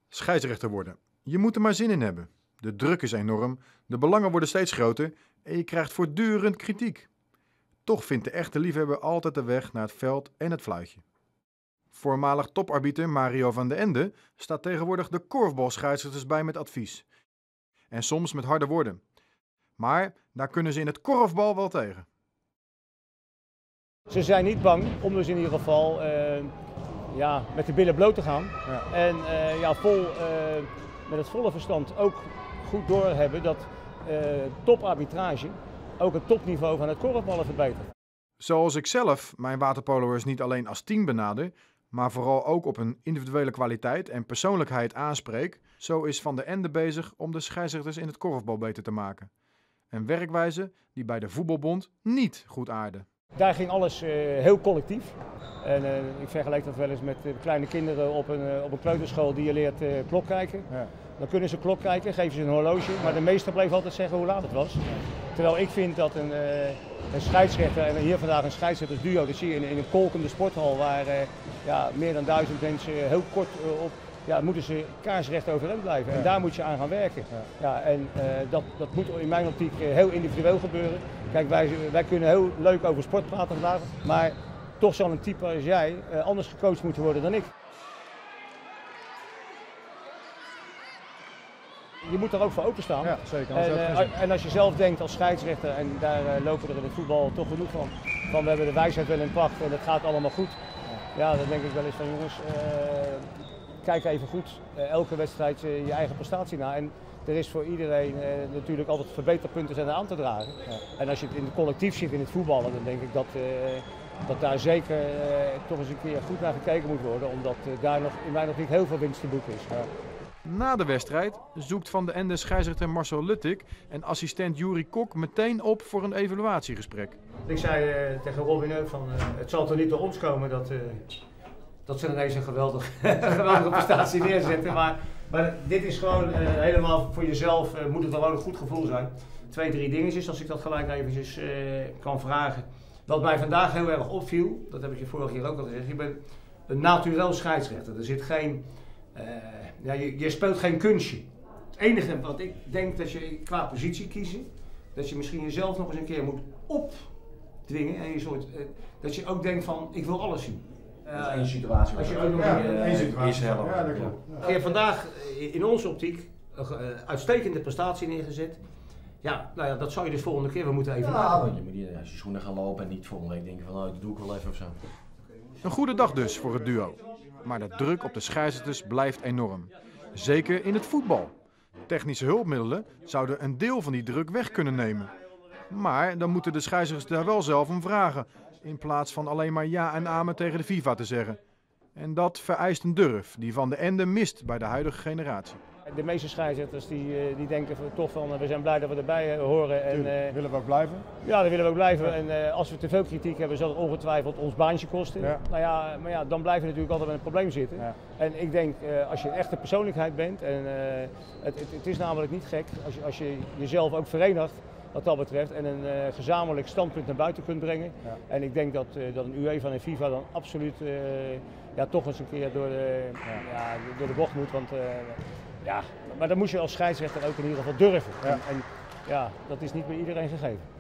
Scheidsrechter worden. Je moet er maar zin in hebben. De druk is enorm, de belangen worden steeds groter en je krijgt voortdurend kritiek. Toch vindt de echte liefhebber altijd de weg naar het veld en het fluitje. Voormalig toparbiter Mario van den Ende staat tegenwoordig de korfbalscheidsrechters bij met advies. En soms met harde woorden. Maar daar kunnen ze in het korfbal wel tegen. Ze zijn niet bang om dus in ieder geval met de billen bloot te gaan. Ja. En met het volle verstand ook goed doorhebben dat toparbitrage ook het topniveau van het korfballen verbetert. Zoals ik zelf mijn waterpolo'ers niet alleen als team benader, maar vooral ook op hun individuele kwaliteit en persoonlijkheid aanspreek, zo is Van den Ende bezig om de scheidsrechters in het korfbal beter te maken. Een werkwijze die bij de voetbalbond niet goed aarde. Daar ging alles heel collectief. En, ik vergelijk dat wel eens met kleine kinderen op een kleuterschool die je leert klok kijken. Ja. Dan kunnen ze klok kijken, geven ze een horloge, maar de meester bleef altijd zeggen hoe laat het was. Ja. Terwijl ik vind dat een scheidsrechter, en hier vandaag een scheidsrechtersduo, dat zie je in een kolkende sporthal waar meer dan 1000 mensen heel kort op, moeten ze kaarsrecht overeind blijven. Ja. En daar moet je aan gaan werken. Ja. Dat moet in mijn optiek heel individueel gebeuren. Kijk, wij kunnen heel leuk over sport praten vandaag, maar toch zal een type als jij anders gecoacht moeten worden dan ik. Je moet daar ook voor openstaan. Ja, zeker. En als je zelf denkt als scheidsrechter, en daar lopen er in het voetbal toch genoeg van we hebben de wijsheid wel in pacht en het gaat allemaal goed. Ja, dan denk ik wel eens van jongens, kijk even goed elke wedstrijd je eigen prestatie na. En er is voor iedereen natuurlijk altijd verbeterpunten zijn aan te dragen. Ja. En als je het in het collectief ziet in het voetballen, dan denk ik dat daar zeker toch eens een keer goed naar gekeken moet worden. Omdat daar nog in mijn optiek heel veel winst te boeken is. Ja. Na de wedstrijd zoekt Van den Ende scheidsrechter Marcel Luttig en assistent Juri Kok meteen op voor een evaluatiegesprek. Ik zei tegen Robin ook van het zal toch niet door ons komen dat ze ineens een geweldige prestatie neerzetten. Maar dit is gewoon helemaal voor jezelf, moet het gewoon een goed gevoel zijn. 2, 3 dingetjes, als ik dat gelijk eventjes kan vragen. Wat mij vandaag heel erg opviel, dat heb ik je vorige keer ook al gezegd, je bent een naturel scheidsrechter. Er zit geen, je speelt geen kunstje. Het enige wat ik denk dat je qua positie kiezen, dat je misschien jezelf nog eens een keer moet opdwingen. En dat je ook denkt van, ik wil alles zien. Dat is één situatie. Als je ook nog één situatie. Ja, dat klopt. Je hebt vandaag in onze optiek een uitstekende prestatie neergezet. Ja, nou ja, dat zou je dus volgende keer wel moeten even maken. Want je moet niet als je schoenen gaan lopen en niet volgende week denken van nou, dat doe ik wel even of zo. Een goede dag dus voor het duo. Maar de druk op de scheidsrechters blijft enorm. Zeker in het voetbal. Technische hulpmiddelen zouden een deel van die druk weg kunnen nemen. Maar dan moeten de scheidsrechters daar wel zelf om vragen, in plaats van alleen maar ja en amen tegen de FIFA te zeggen. En dat vereist een durf die Van den Ende mist bij de huidige generatie. De meeste scheidsrechters die denken toch van we zijn blij dat we erbij horen. En willen we ook blijven? Ja, dat willen we ook blijven. Ja. En als we te veel kritiek hebben, zal het ongetwijfeld ons baantje kosten. Ja. Nou ja, maar ja, dan blijven we natuurlijk altijd met een probleem zitten. Ja. En ik denk, als je een echte persoonlijkheid bent, en het is namelijk niet gek als je jezelf ook verenigt wat dat betreft en een gezamenlijk standpunt naar buiten kunt brengen. Ja. En ik denk dat een UEFA en FIFA dan absoluut toch eens een keer door de bocht moet. Want, maar dan moet je als scheidsrechter ook in ieder geval durven. Ja. En dat is niet bij iedereen gegeven.